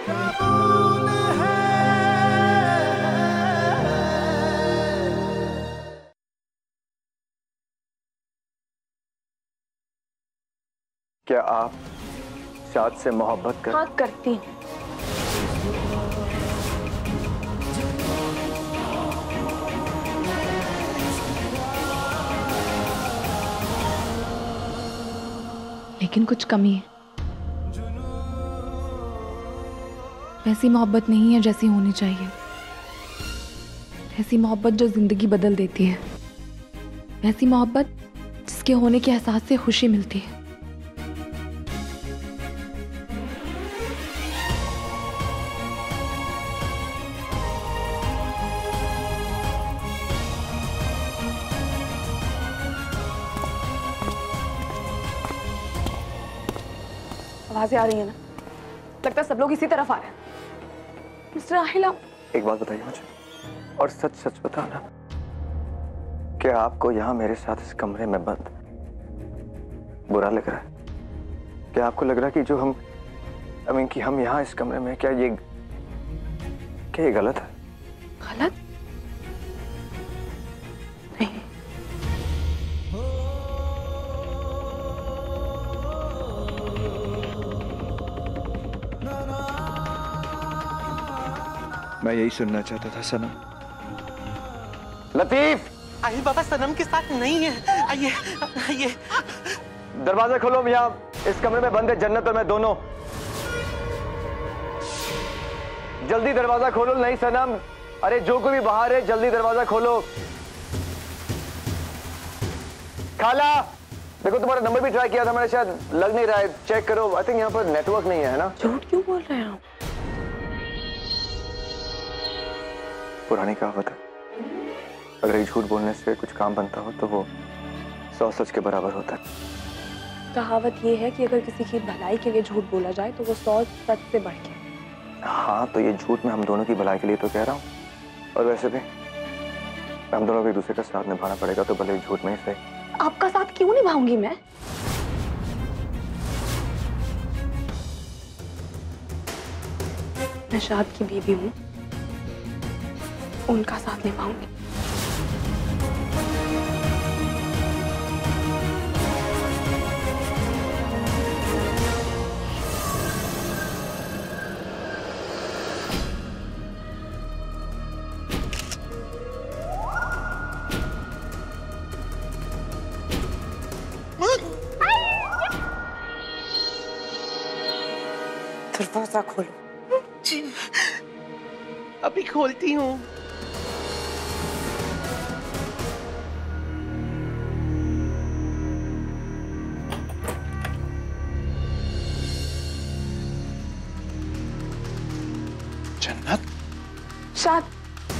कबूल है। क्या आप शाद से मोहब्बत कर? हाँ, करती हूँ। लेकिन कुछ कमी है। वैसी मोहब्बत नहीं है जैसी होनी चाहिए। ऐसी मोहब्बत जो जिंदगी बदल देती है। ऐसी मोहब्बत जिसके होने के एहसास से खुशी मिलती है। आवाजें आ रही है ना? लगता है सब लोग इसी तरफ आ रहे हैं। मिस्टर आहिला, एक बात बताइए मुझे, और सच सच बताना, क्या आपको यहाँ मेरे साथ इस कमरे में बंद बुरा लग रहा है? क्या आपको लग रहा है कि जो हम कि हम यहाँ इस कमरे में, क्या ये गलत है? गलत नहीं। मैं यही सुनना चाहता था सनम। लतीफ! आहिल बाबा सनम के साथ नहीं है। आइए आइए। दरवाजा खोलो, यहाँ इस कमरे में बंद है जन्नत और मैं दोनों। जल्दी दरवाजा खोलो। नहीं सनम, अरे जो कोई भी बाहर है जल्दी दरवाजा खोलो। खाला, देखो तुम्हारा नंबर भी ट्राई किया था मैंने, शायद लग नहीं रहा है, चेक करो। आई थिंक यहाँ पर नेटवर्क नहीं है ना? झूठ क्यों बोल रहे हैं आप? पुरानी कहावत है, अगर एक झूठ बोलने से कुछ काम बनता हो तो वो 100 सच के बराबर होता है। कहावत ये है कि अगर किसी की भलाई के लिए झूठ बोला जाए तो वो 100 सच से बढ़ के। हाँ, तो ये झूठ में हम दोनों की भलाई के लिए तो कह रहा हूँ, और वैसे भी हम दोनों को एक दूसरे का साथ निभाना पड़ेगा, तो भले झूठ में ही सही। आपका साथ क्यों निभाऊंगी मैं? मैं शाद की बीवी हूँ, उनका साथ निभाऊंगी। दरवाजा खोलो। जी, अभी खोलती हूँ। जन्नत? शाद,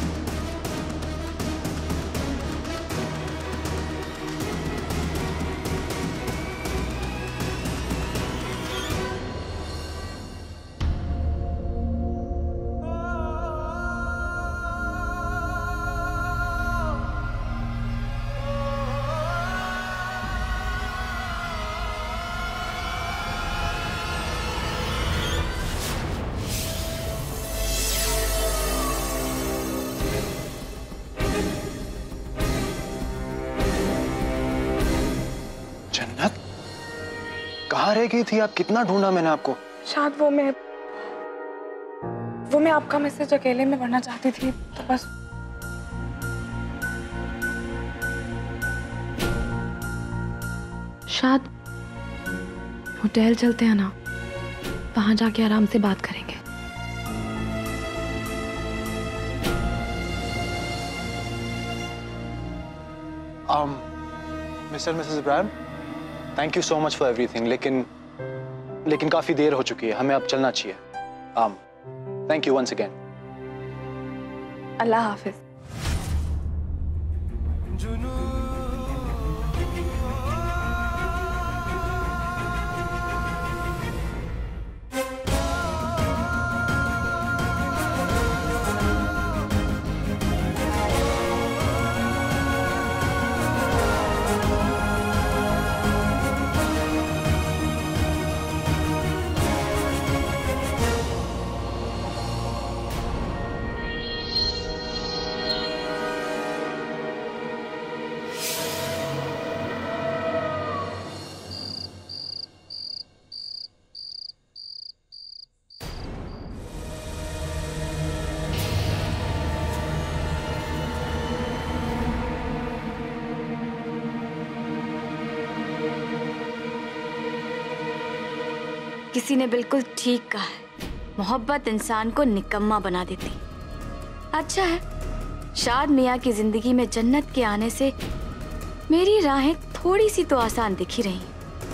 जन्नत कहाँ रह गई थी आप? कितना ढूंढा मैंने आपको। शाद वो मैं आपका मैसेज अकेले में पढ़ना चाहती थी, तो बस। शाद, होटल चलते हैं ना, वहां जाके आराम से बात करेंगे। Mr Mrs Ibrahim, thank you so much for everything, लेकिन काफी देर हो चुकी है, हमें अब चलना चाहिए। Thank you once again. अल्लाह हाफिज। किसी ने बिल्कुल ठीक कहा है, मोहब्बत इंसान को निकम्मा बना देती। अच्छा है, शाद मियाँ की जिंदगी में जन्नत के आने से मेरी राहें थोड़ी सी तो आसान दिख ही रही।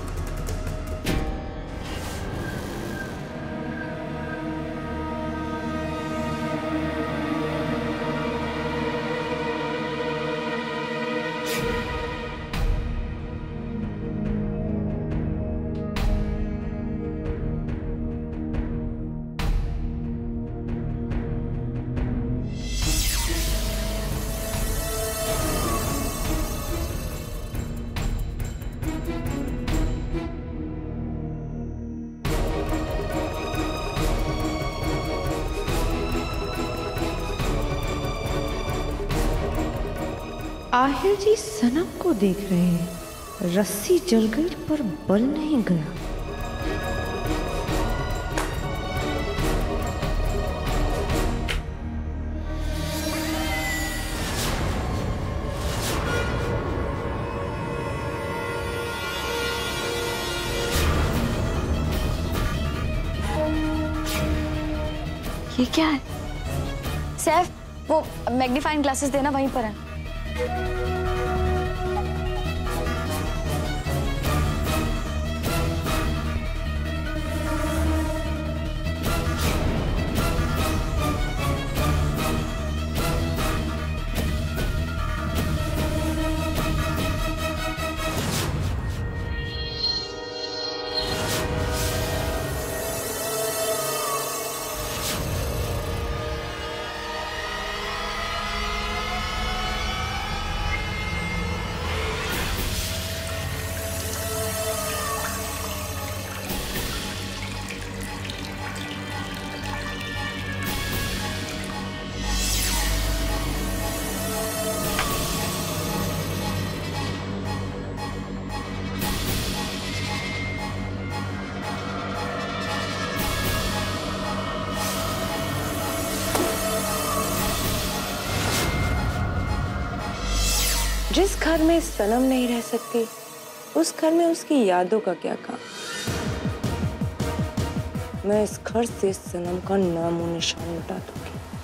आहिर जी सनम को देख रहे हैं। रस्सी जल गई पर बल नहीं गया। ये क्या है? सैफ, वो मैग्नीफाइंग ग्लासेस देना, वहीं पर है। जिस घर में सनम नहीं रह सकती, उस घर में उसकी यादों का क्या काम। मैं इस घर से सनम का नाम और निशान मिटा दूंगी।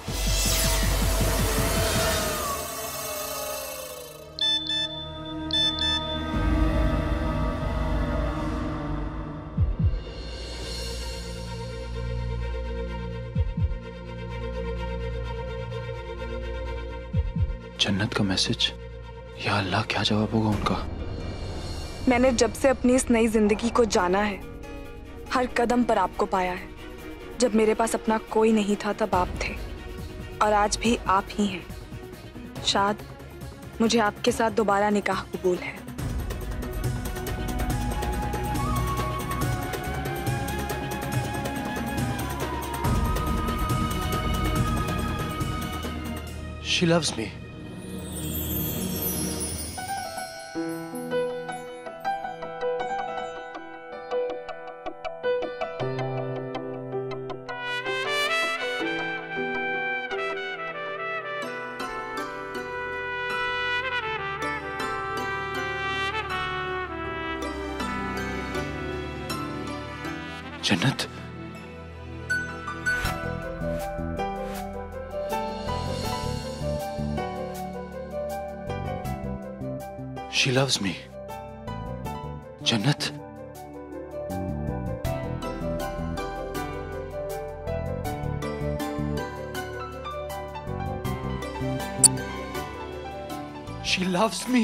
जन्नत का मैसेज। या अल्लाह, क्या जवाब होगा उनका? मैंने जब से अपनी इस नई जिंदगी को जाना है, हर कदम पर आपको पाया है। जब मेरे पास अपना कोई नहीं था तब आप थे, और आज भी आप ही हैं। शाद, मुझे आपके साथ दोबारा निकाह कबूल है। She loves me. जन्नत, She loves me. जन्नत, She loves me.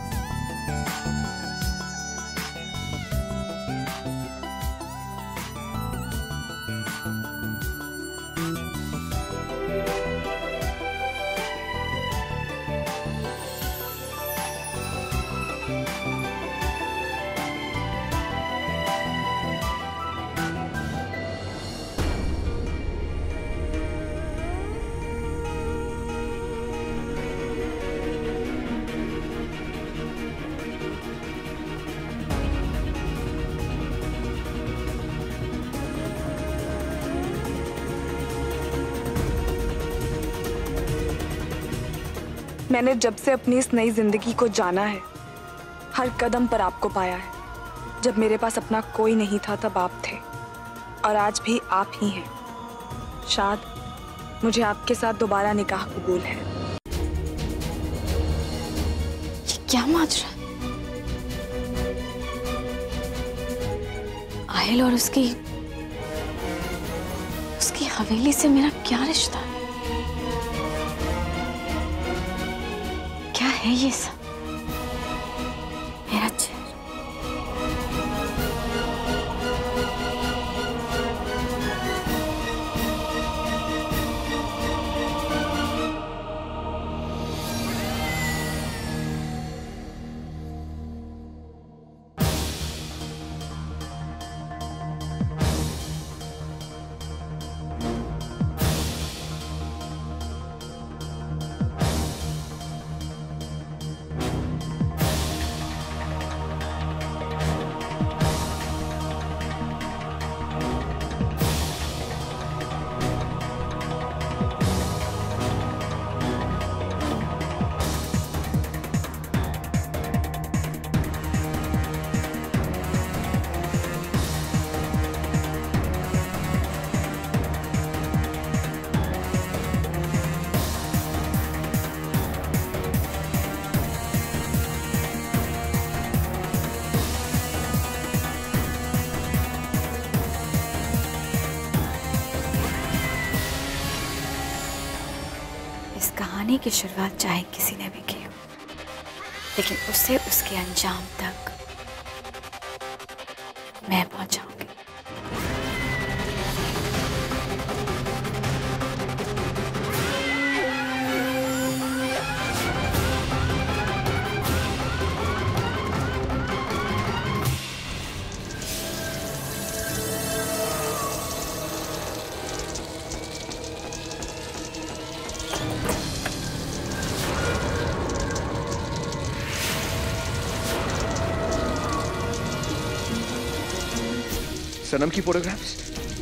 मैंने जब से अपनी इस नई जिंदगी को जाना है, हर कदम पर आपको पाया है। जब मेरे पास अपना कोई नहीं था तब आप थे, और आज भी आप ही हैं। शाद, मुझे आपके साथ दोबारा निकाह कबूल है। ये क्या माजरा है? आहिल और उसकी हवेली से मेरा क्या रिश्ता है? क्या है ये सब? मेरा चेहरा कहानी की शुरुआत चाहे किसी ने भी की हो, लेकिन उसे उसके अंजाम तक मैं पहुंचाऊंगी। सनम की फोटोग्राफ्स?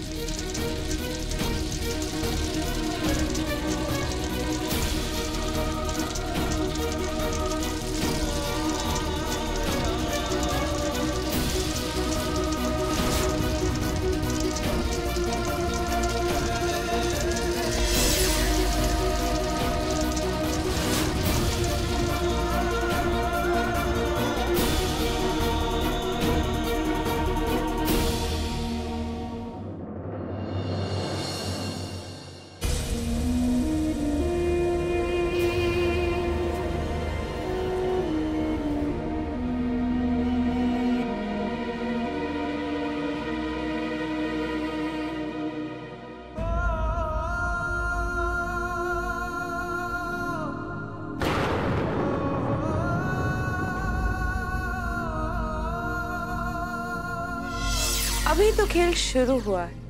अभी तो खेल शुरू हुआ है।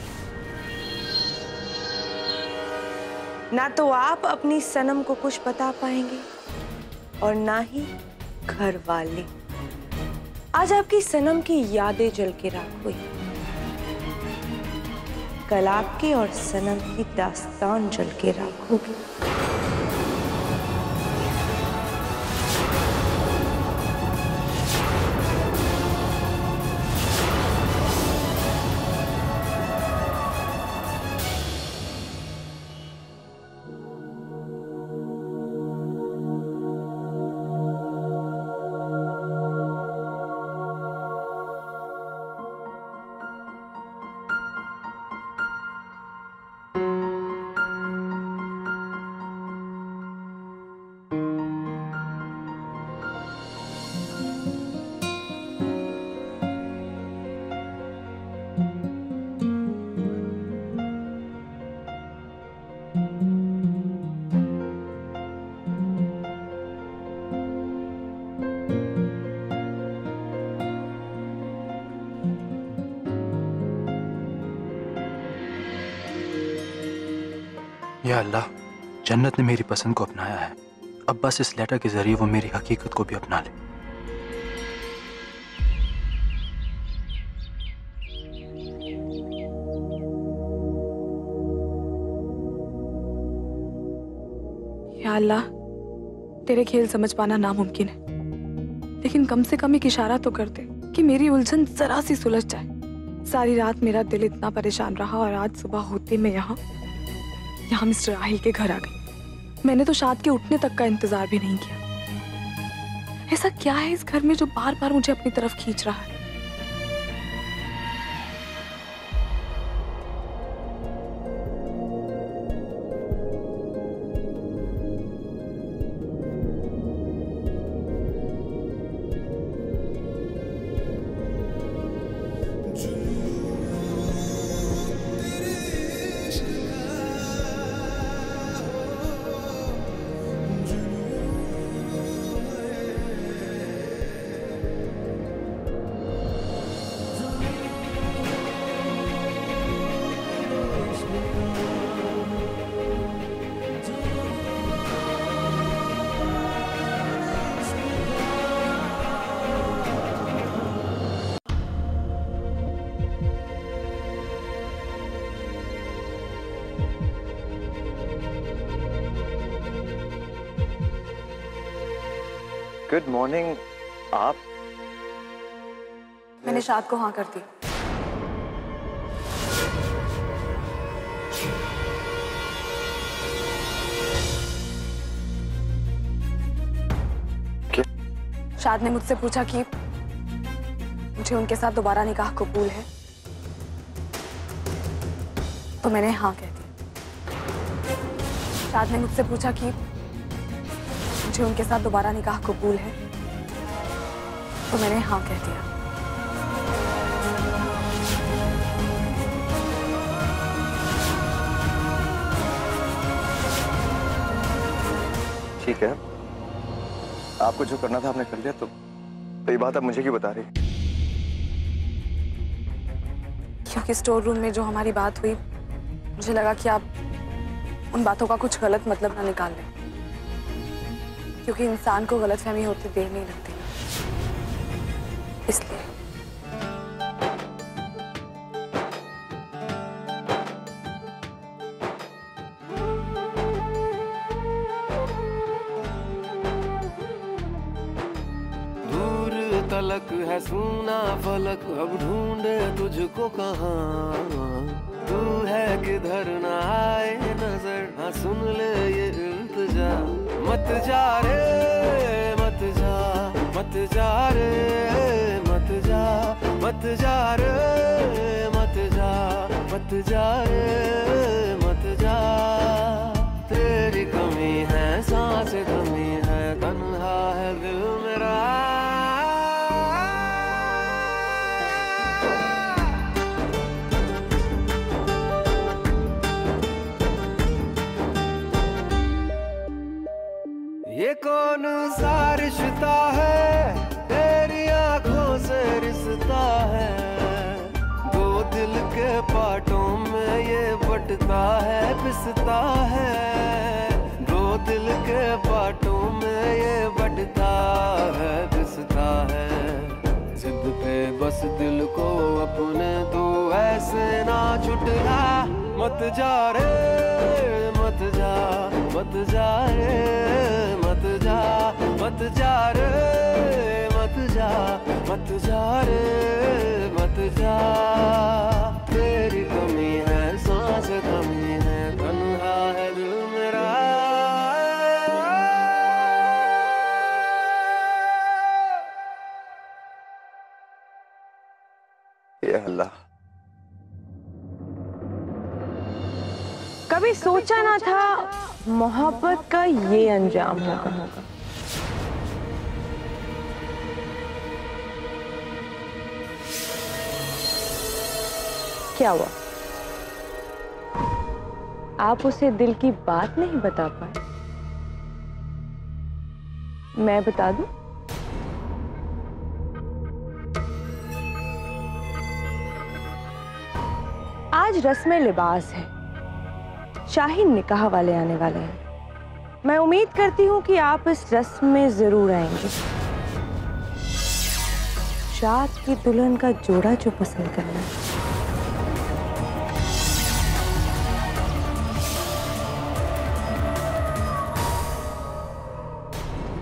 ना तो आप अपनी सनम को कुछ बता पाएंगे और ना ही घर वाले। आज आपकी सनम की यादें जल के राख हुई, कल आपकी और सनम की दास्तान जल के राख होगी। या अल्लाह, जन्नत ने मेरी पसंद को अपनाया है। अब बस इस लेटर के जरिए वो मेरी हकीकत को भी अपना ले। या अल्लाह, तेरे खेल समझ पाना नामुमकिन है, लेकिन कम से कम एक इशारा तो कर दे कि मेरी उलझन जरा सी सुलझ जाए। सारी रात मेरा दिल इतना परेशान रहा और आज सुबह होते मैं यहाँ मिस्टर राहिल के घर आ गई। मैंने तो शाद के उठने तक का इंतजार भी नहीं किया। ऐसा क्या है इस घर में जो बार बार मुझे अपनी तरफ खींच रहा है? Good morning. आप? मैंने शाद को हाँ कर दी। क्या? शाद ने मुझसे पूछा कि मुझे उनके साथ दोबारा निकाह कबूल है, तो मैंने हाँ कह दी। शाद ने मुझसे पूछा कि मुझे उनके साथ दोबारा निकाह कबूल है, तो मैंने हाँ कह दिया। ठीक है, आपको जो करना था आपने कर लिया, तो ये बात आप मुझे क्यों बता रही? क्योंकि स्टोर रूम में जो हमारी बात हुई, मुझे लगा कि आप उन बातों का कुछ गलत मतलब ना निकाल लें, क्योंकि इंसान को गलतफहमी होती देर नहीं लगती, इसलिए। दूर तलक है सूना फलक, अब ढूंढे तुझको कहाँ। तू है किधर न आए नजर, हाँ सुन ले ये इल्तिजा। मत जा रे मत जा, मत जा रे मत जा, मत जा रे मत जा, मत जा रे मत जा। तेरी कमी है सांस कमी है, तन्हा है दिल मेरा। ये कौन सा रिश्ता है, तेरी आंखों से रिश्ता है। दो दिल के पार्टों में ये बटता है पिसता है। दो दिल के पार्टों में ये बटता है पिसता है। जिद पे बस दिल को अपने तो ऐसे ना छुटला। मत जा रे मत जा, मत जा रे मत जा, मत जा रे मत जा, मत जा रे मत जा। तेरी कमी है सांस कमी है, तन्हा है दिल मेरा। या अल्लाह, कभी सोचा ना था मोहब्बत का ये अंजाम होगा। क्या हुआ? आप उसे दिल की बात नहीं बता पाए? मैं बता दूं? आज रस्म लिबास है, शाही निकाह वाले आने वाले हैं। मैं उम्मीद करती हूं कि आप इस रस्म में जरूर आएंगे। शाद की दुल्हन का जोड़ा जो पसंद करना है।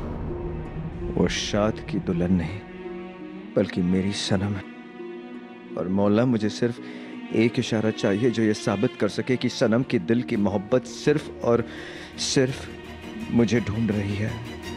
वो शाद की दुल्हन नहीं, बल्कि मेरी सनम है। और मौला मुझे सिर्फ एक इशारा चाहिए जो ये साबित कर सके कि सनम की दिल की मोहब्बत सिर्फ और सिर्फ मुझे ढूंढ रही है।